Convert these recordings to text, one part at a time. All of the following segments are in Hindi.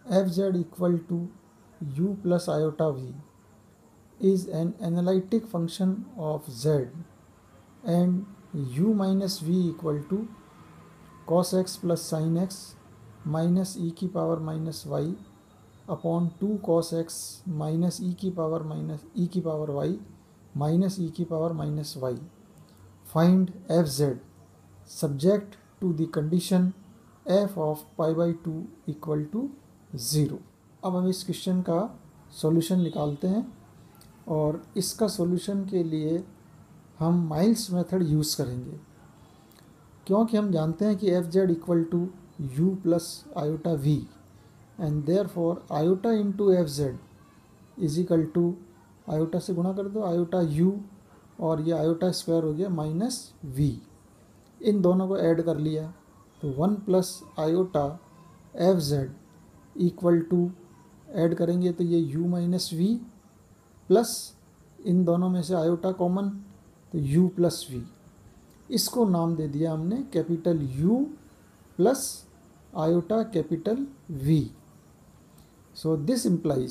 F Z equal to you plus iota V is an analytic function of z and u minus v equal to cos x plus sin x minus e की power minus Y upon 2 cos x minus e की पावर y माइनस e की power minus Y. Find F Z subject to the condition f of pi by 2 equal to 0. अब हम इस क्वेश्चन का सॉल्यूशन निकालते हैं और इसका सॉल्यूशन के लिए हम माइल्स मेथड यूज़ करेंगे, क्योंकि हम जानते हैं कि F Z equal to you plus iota V and therefore iota into F Z is equal to iota से गुणा कर दो आयोटा यू और ये आयोटा स्क्वायर हो गया माइनस वी. इन दोनों को ऐड कर लिया तो 1 plus iota F Z equal to add करेंगे तो ये यू माइनस वी प्लस इन दोनों में से आयोटा कॉमन तो u प्लस वी. इसको नाम दे दिया हमने capital U plus iota capital V. So this implies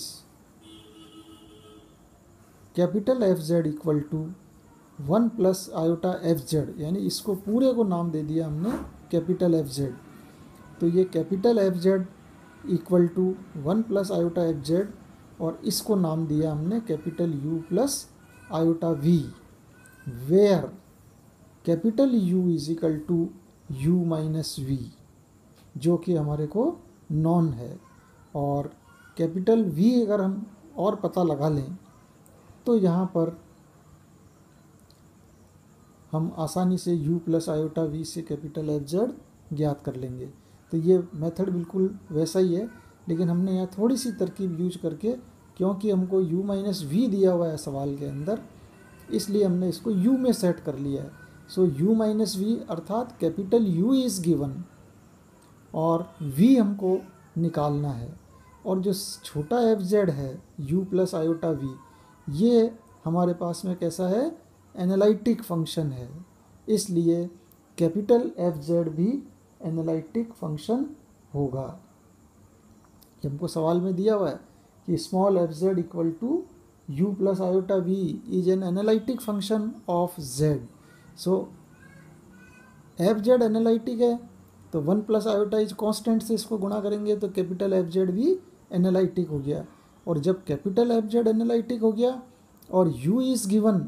capital F Z equal to 1 plus iota F Z, यानी इसको पूरे को नाम दे दिया हमने कैपिटल एफ जेड. तो ये capital F Z equal to 1 plus iota F Z और इसको नाम दिया हमने capital U plus iota V, where capital U is equal to U minus V, जो कि हमारे को नॉन है. और कैपिटल V अगर हम और पता लगा लें तो यहाँ पर हम आसानी से U प्लस आयोटा V से कैपिटल एफ जेड ज्ञात कर लेंगे. तो ये मेथड बिल्कुल वैसा ही है, लेकिन हमने यहाँ थोड़ी सी तरकीब यूज करके, क्योंकि हमको u माइनस वी दिया हुआ है सवाल के अंदर, इसलिए हमने इसको u में सेट कर लिया है. सो u माइनस वी अर्थात कैपिटल U इज़ गिवन और v हमको निकालना है. और जो छोटा एफ जेड है u प्लस आयोटा वी, ये हमारे पास में कैसा है, एनालिटिक फंक्शन है, इसलिए कैपिटल एफ जेड भी एनालिटिक फंक्शन होगा. हमको सवाल में दिया हुआ है कि small F Z equal to you plus iota V is an analytic function of Z. So F Z analytic है तो 1 प्लस आयोटा इज कॉन्स्टेंट से इसको गुणा करेंगे तो कैपिटल एफ जेड भी एनालिटिक हो गया. और जब कैपिटल एफ जेड एनालिटिक हो गया और u इज़ गिवन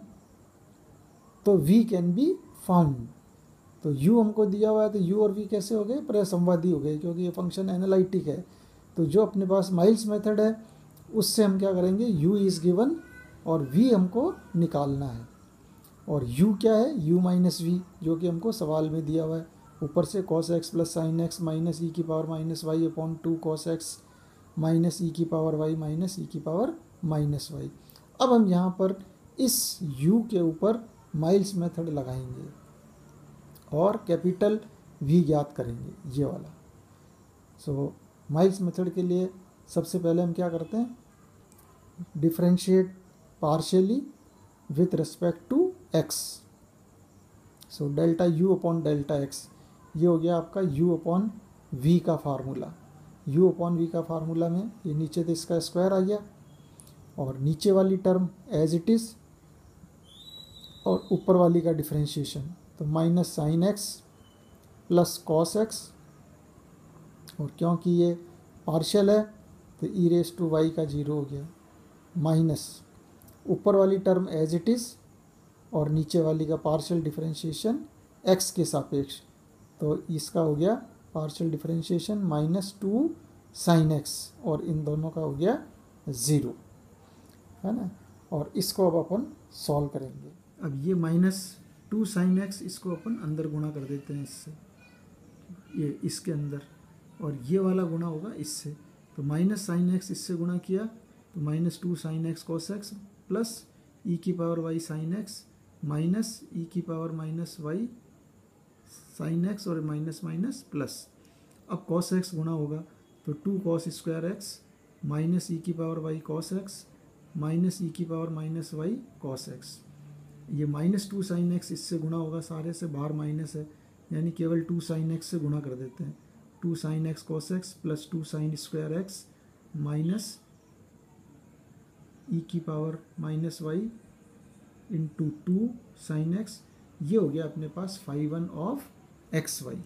तो v कैन बी फाउंड. तो u हमको दिया हुआ है तो u और v कैसे हो गए, प्रसंवादी हो गए, क्योंकि ये फंक्शन एनालिटिक है. तो जो अपने पास माइल्स मेथड है उससे हम क्या करेंगे, u इज़ गिवन और v हमको निकालना है. और u क्या है, u माइनस वी, जो कि हमको सवाल में दिया हुआ है. ऊपर से cos x plus sine X minus E की power minus Y upon 2 cos x minus E की पावर y माइनस ई की पावर माइनस वाई. अब हम यहाँ पर इस u के ऊपर माइल्स मेथड लगाएंगे और कैपिटल v ज्ञात करेंगे, ये वाला. सो माइल्स मेथड के लिए सबसे पहले हम क्या करते हैं, differentiate partially with respect to x. So delta u upon delta x, ये हो गया आपका u अपॉन v का फार्मूला. u अपॉन v का फार्मूला में ये नीचे तो इसका स्क्वायर आ गया और नीचे वाली टर्म एज इट इज़ और ऊपर वाली का डिफरेंशिएशन, तो minus sine X plus cos X, और क्योंकि ये पार्शियल है तो ई रेस टू वाई का 0 हो गया, माइनस ऊपर वाली टर्म एज इट इज़ और नीचे वाली का पार्शियल डिफरेंशिएशन एक्स के सापेक्ष, तो इसका हो गया partial differentiation minus 2 sine X और इन दोनों का हो गया 0, है ना. और इसको अब अपन सॉल्व करेंगे. अब ये माइनस 2 साइन एक्स इसको अपन अंदर गुणा कर देते हैं इससे, ये इसके अंदर, और ये वाला गुणा होगा इससे. तो माइनस साइन एक्स इससे गुणा किया तो minus 2 sine X cos X plus E की power Y sine X minus E की power minus Y sine X और माइनस माइनस प्लस. अब कॉस एक्स गुणा होगा तो 2 cos square X minus E की power Y cos X minus E की power minus Y cos X. ये माइनस 2 साइन एक्स इससे गुणा होगा, सारे से बाहर माइनस है, यानी केवल 2 साइन एक्स से गुणा कर देते हैं. 2 sine X cos X plus 2 sine square X minus E की power minus Y into 2 sine X, ये हो गया अपने पास फाई 1 ऑफ एक्स वाई।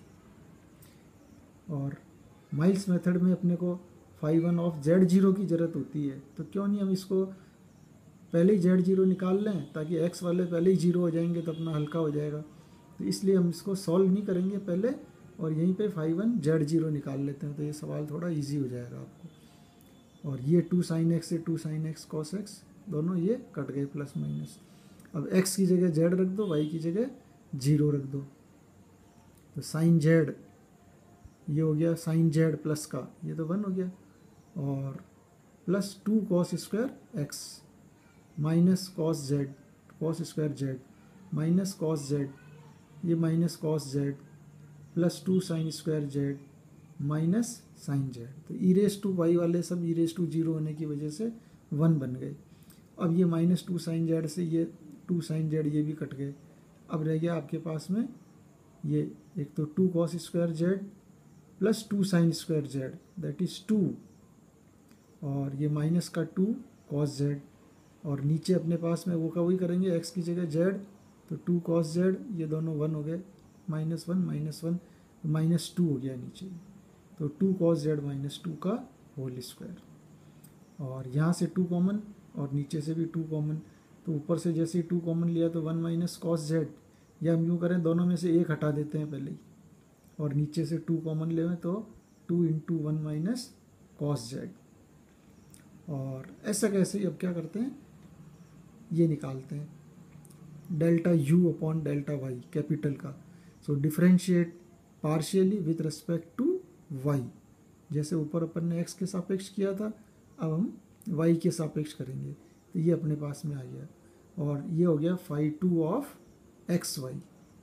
और माइल्स मेथड में अपने को फाई 1 ऑफ जेड जीरो की ज़रूरत होती है, तो क्यों नहीं हम इसको पहले ही जेड जीरो निकाल लें, ताकि एक्स वाले पहले ही जीरो हो जाएंगे तो अपना हल्का हो जाएगा। तो इसलिए हम इसको सॉल्व नहीं करेंगे पहले, और यहीं पे फाई 1 जेड जीरो निकाल लेते हैं, तो ये सवाल थोड़ा इजी हो जाएगा आपको। और ये 2 साइन एक्स से 2 साइन एक्स कॉस एक्स दोनों ये कट गए प्लस माइनस। अब x की जगह z रख दो, y की जगह 0 रख दो, तो साइन z ये हो गया साइन z प्लस का, ये तो 1 हो गया, और plus 2 cos square X minus cos z cos square z minus cos z, ये minus cos z plus 2 sine square z minus sine z। तो ई रेस टू वाई वाले सब ई रेस टू 0 होने की वजह से 1 बन गए। अब ये माइनस 2 साइन z से ये 2 साइन z ये भी कट गए। अब रह गया आपके पास में ये एक तो 2 cos square z plus 2 sine square z that is 2, और ये माइनस का 2 कॉस z, और नीचे अपने पास में वो का वही करेंगे, x की जगह z, तो 2 कॉस z, ये दोनों 1 हो गए, माइनस 1 माइनस 2 हो गया नीचे, तो 2 कॉस z माइनस 2 का होल स्क्वायर। और यहाँ से 2 कॉमन और नीचे से भी 2 कॉमन, तो ऊपर से जैसे ही 2 कॉमन लिया तो 1 माइनस कॉस z, या हम यूँ करें दोनों में से एक हटा देते हैं पहले ही, और नीचे से 2 कॉमन ले तो 2 इंटू 1 माइनस कॉस z। और ऐसा कैसे ही अब क्या करते हैं, ये निकालते हैं delta u upon delta y capital का। So differentiate partially with respect to y, जैसे ऊपर अपन ने x के सापेक्ष किया था, अब हम y के सापेक्ष करेंगे, तो ये अपने पास में आ गया, और ये हो गया फाई 2 ऑफ एक्स वाई।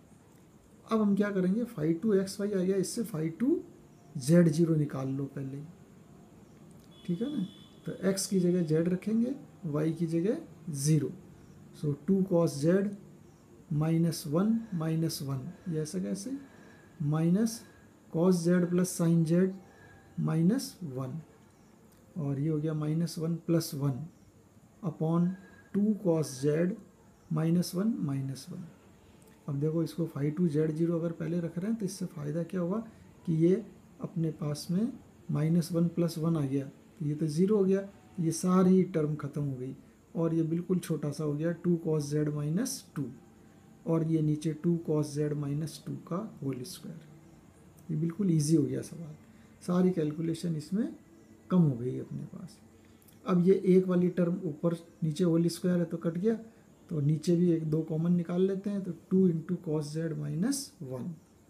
अब हम क्या करेंगे, फाई 2 एक्स वाई आ गया, इससे फाई 2 जेड जीरो निकाल लो पहले ही, ठीक है ना। तो x की जगह z रखेंगे, y की जगह 0, सो 2 कॉस z माइनस 1, ये ऐसा कैसे, minus cos z plus sine z minus 1, और ये हो गया minus 1 plus 1 upon 2 cos z minus 1। अब देखो इसको फाई 2 जेड जीरो अगर पहले रख रहे हैं तो इससे फ़ायदा क्या हुआ कि ये अपने पास में माइनस 1 प्लस 1 आ गया, तो ये तो 0 हो गया, ये सारी टर्म ख़त्म हो गई, और ये बिल्कुल छोटा सा हो गया 2 कॉस z माइनस 2, और ये नीचे 2 कॉस z माइनस 2 का होल स्क्वायर। ये बिल्कुल ईजी हो गया सवाल, सारी कैलकुलेशन इसमें कम हो गई अपने पास। अब ये एक वाली टर्म ऊपर नीचे होल स्क्वायर है तो कट गया, तो नीचे भी एक 2 कॉमन निकाल लेते हैं, तो 2 into cos z minus 1।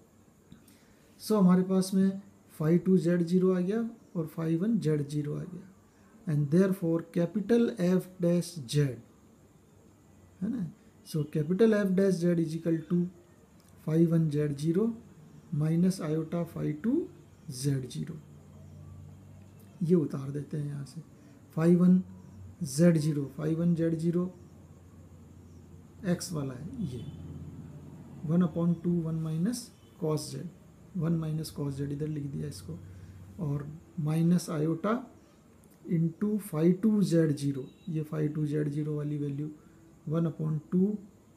So हमारे पास में फाई 2 जेड जीरो आ गया और फाई 1 जेड जीरो आ गया, and therefore capital F dash Z, है ना। So capital F dash Z is equal to phi 1 Z zero minus iota phi 2 Z zero, ये उतार देते हैं यहाँ से। फाई 1 जेड जीरो एक्स वाला है, ये 1/2 1 minus cos Z, 1 minus cos Z इधर लिख दिया इसको, और minus iota into phi 2 Z zero, ये फाई 2 जेड जीरो वाली वैल्यू 1/2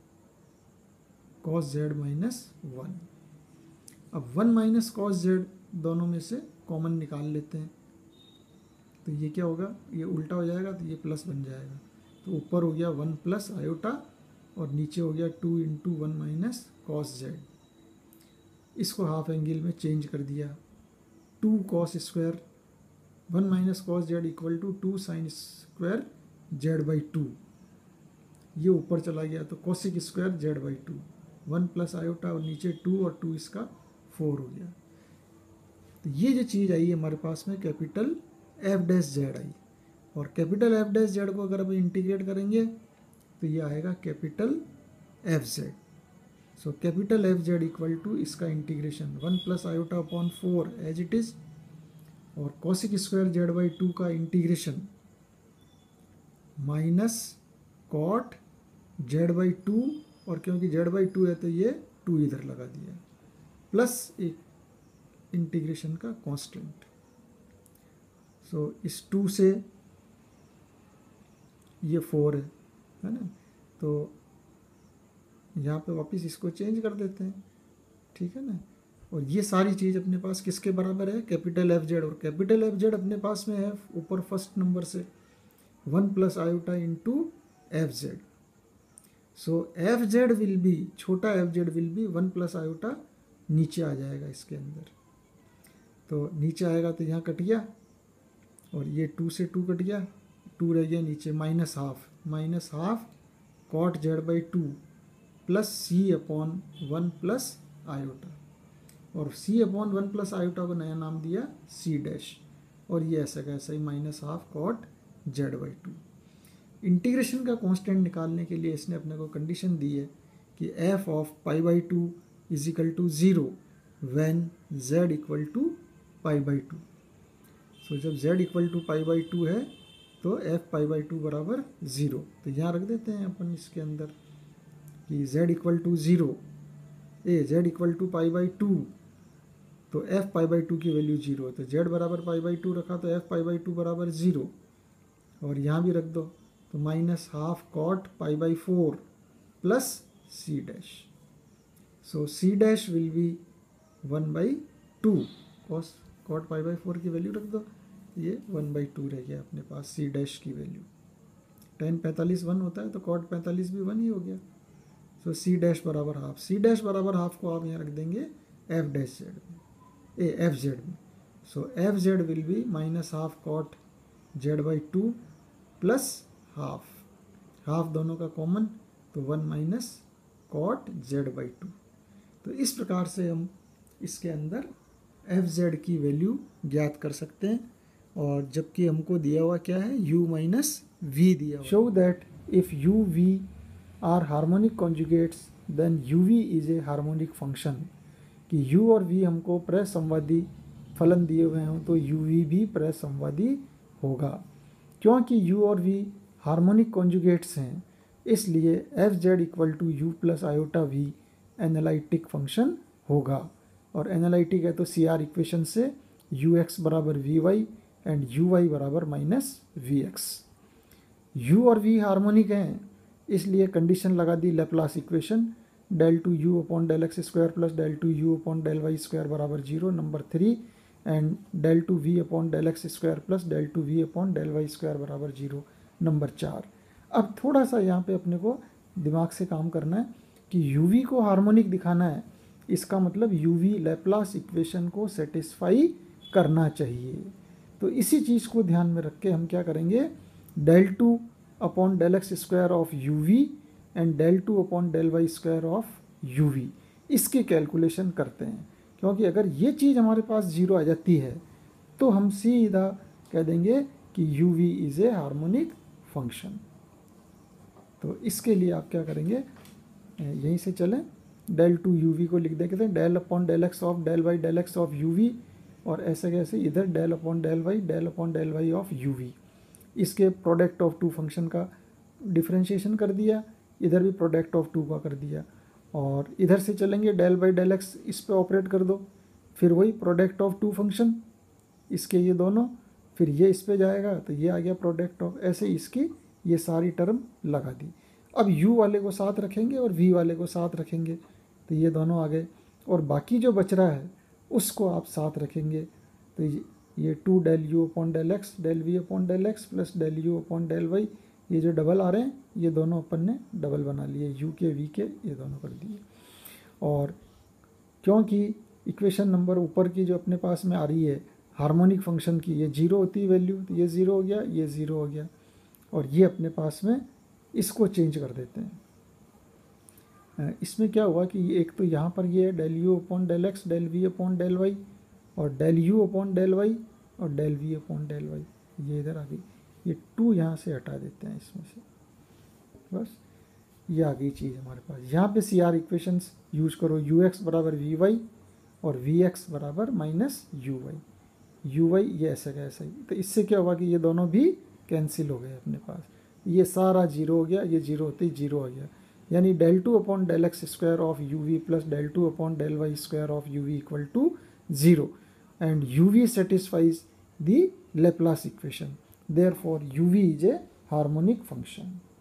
कॉस जेड माइनस 1। अब 1 माइनस कॉस जेड दोनों में से कॉमन निकाल लेते हैं, तो ये क्या होगा, ये उल्टा हो जाएगा तो ये प्लस बन जाएगा, तो ऊपर हो गया 1 प्लस आयोटा और नीचे हो गया 2 इंटू 1 माइनस कॉस जेड। इसको हाफ एंगल में चेंज कर दिया, 2 cos square 1 minus cos Z equal to 2 sine square Z by 2, ये ऊपर चला गया तो cosec square Z by 2, 1 plus iota और नीचे 2 और 2 इसका 4 हो गया। तो ये जो चीज़ आई हमारे पास में कैपिटल एफ डैश जेड आई, और कैपिटल एफ डैश जेड को अगर हम इंटीग्रेट करेंगे तो ये आएगा capital F Z. So capital F Z equal to इसका integration 1 plus iota upon 4 as it is, और कॉसिक स्क्वायर जेड बाई 2 का integration minus cot Z by 2, और क्योंकि जेड बाई 2 है तो ये 2 इधर लगा दिया, प्लस एक इंटीग्रेशन का कांस्टेंट। सो इस 2 से ये 4 है ना, तो यहाँ पे वापस इसको चेंज कर देते हैं, ठीक है ना। और ये सारी चीज़ अपने पास किसके बराबर है, कैपिटल एफ जेड, और कैपिटल एफ जेड अपने पास में है ऊपर फर्स्ट नंबर से 1 plus iota into F Z. So F Z will be, छोटा F Z will be 1 plus iota नीचे आ जाएगा इसके अंदर, तो नीचे आएगा तो यहाँ कट गया, और ये 2 से 2 कट गया, 2 रह गया नीचे, minus half cot Z by 2 plus C upon 1 plus iota, और सी अपॉन 1 प्लस आयोटा को नया नाम दिया सी डैश, और ये ऐसा का ऐसा ही minus half cot Z by 2। Integration का कांस्टेंट निकालने के लिए इसने अपने को कंडीशन दी है कि F of pi by 2 is equal to 0 when z equal to pi by 2। सो जब z equal to pi by 2 है तो एफ पाई बाई 2 बराबर 0, तो यहाँ रख देते हैं अपन इसके अंदर कि z equal to 0, z equal to pi by 2, तो एफ पाई बाई 2 की वैल्यू 0 है, तो z बराबर पाई बाई 2 रखा तो एफ पाई बाई 2 बराबर 0, और यहाँ भी रख दो तो minus half cot pi by 4 plus c dash. So c dash will be 1/2, cot pi by 4 की वैल्यू रख दो, ये 1/2 रह गया अपने पास सी डैश की वैल्यू। tan 45 1 होता है तो कॉट 45 भी 1 ही हो गया। सो सी डैश बराबर हाफ, सी डैश बराबर हाफ को आप यहाँ रख देंगे एफ डैश जेड में, एफ जेड में। So F Z will be minus half cot Z by 2 plus half दोनों का कॉमन, तो 1 माइनस कॉट जेड बाई 2। तो इस प्रकार से हम इसके अंदर एफ जेड की वैल्यू ज्ञात कर सकते हैं, और जबकि हमको दिया हुआ क्या है, u माइनस वी दिया हुआ। Show that if u v are harmonic conjugates then u v is a harmonic function, कि u और v हमको प्रसंवादी फलन दिए हुए हों तो u v भी प्रसंवादी होगा। क्योंकि u और v हार्मोनिक कॉन्जुगेट्स हैं, इसलिए f Z equal to you plus iota v analytic function होगा। और एनालिटिक है तो सी आर इक्वेशन से यू एक्स बराबर v y and u y बराबर माइनस वी एक्स। यू और वी हार्मोनिक हैं, इसलिए कंडीशन लगा दी Laplace equation, del two u upon del x square plus del two u upon del y square बराबर 0 number 3, and del two v upon del x square plus del two v upon del y square बराबर 0 नंबर 4। अब थोड़ा सा यहाँ पे अपने को दिमाग से काम करना है कि यू वी को हार्मोनिक दिखाना है, इसका मतलब यू वी लेप्लास इक्वेशन को सेटिस्फाई करना चाहिए। तो इसी चीज़ को ध्यान में रख के हम क्या करेंगे, del two upon del x square of u v and del two upon del y square of u v, इसकी कैलकुलेशन करते हैं। क्योंकि अगर ये चीज़ हमारे पास 0 आ जाती है तो हम सीधा कह देंगे कि u v is a harmonic function. तो इसके लिए आप क्या करेंगे, यहीं से चलें, डेल टू यू वी को लिख देते हैं del upon del x of del y del x of u v, और ऐसे कैसे इधर del upon del y of u v. इसके प्रोडक्ट ऑफ टू फंक्शन का डिफ्रेंशिएशन कर दिया, इधर भी प्रोडक्ट ऑफ टू का कर दिया, और इधर से चलेंगे डेल बाई डेल एक्स इस पे ऑपरेट कर दो, फिर वही प्रोडक्ट ऑफ टू फंक्शन इसके ये दोनों, फिर ये इस पे जाएगा तो ये आ गया प्रोडक्ट ऑफ, ऐसे इसकी ये सारी टर्म लगा दी। अब u वाले को साथ रखेंगे और v वाले को साथ रखेंगे तो ये दोनों आ गए, और बाकी जो बच रहा है उसको आप साथ रखेंगे तो ये 2 del u upon del x del v upon del x plus del u upon del y, ये जो डबल आ रहे हैं ये दोनों अपन ने डबल बना लिए, u के v के ये दोनों कर दिए। और क्योंकि इक्वेशन नंबर ऊपर की जो अपने पास में आ रही है हार्मोनिक फंक्शन की, ये 0 होती है वैल्यू, तो ये 0 हो गया, ये 0 हो गया, और ये अपने पास में इसको चेंज कर देते हैं। इसमें क्या हुआ कि एक तो यहाँ पर ये del u upon del x del v upon del y, और del u upon del y और del v upon del y, ये इधर आ गई, ये 2 यहाँ से हटा देते हैं इसमें से, बस ये आ गई चीज़ हमारे पास। यहाँ पे सी आर इक्वेशंस यूज करो, यू एक्स बराबर वी वाई और वी एक्स बराबर माइनस यू वाई ये ऐसा का ऐसा ही। तो इससे क्या हुआ कि ये दोनों भी कैंसिल हो गए अपने पास, ये सारा 0 हो गया, ये 0 होते ही 0 हो गया, यानी del two upon del x square of u v plus del two upon del y square of u v equal to 0, and u v satisfies the Laplace equation. Therefore, uv is a harmonic function.